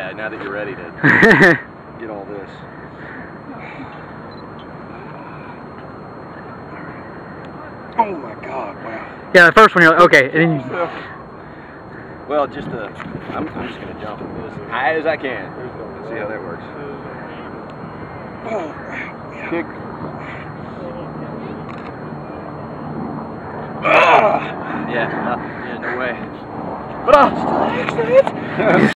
Yeah, now that you're ready to get all this. Oh my God! Wow. Yeah, the first one you're like, okay. And then you, well, I'm just gonna jump as high as I can. See how that works. Oh, wow. Kick. Yeah, no way. But